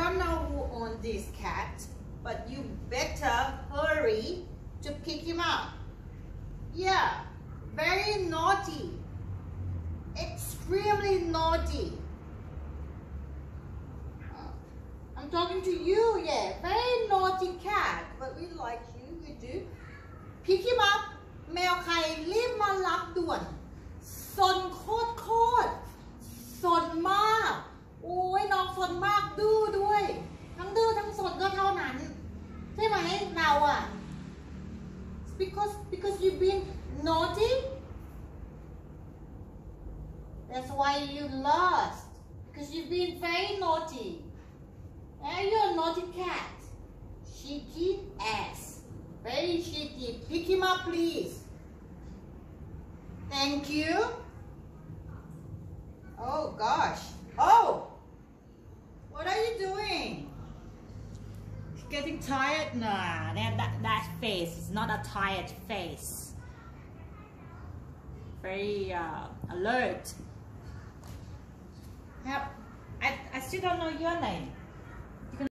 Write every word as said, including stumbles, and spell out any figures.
don't know who owns this cat, but you better hurry to pick him up. Yeah, very naughty. Extremely naughty. Uh, I'm talking to you, yeah. Very naughty cat, but we like you, we do. Pick him up. แมวใครรีบมารับด่วนซนโคตรโคตรซนมากโอ้ยน้องซนมากดื้อด้วยทั้งดื้อทั้งซนก็เท่านั้นใช่ไหมเราอะ because because you've been naughty that's why you lost because you've been very naughty and you're a naughty cat cheeky ass very cheeky pick him up please thank you oh gosh oh what are you doing getting tired nah that, that that face is not a tired face very uh, alert have I, I still don't know your name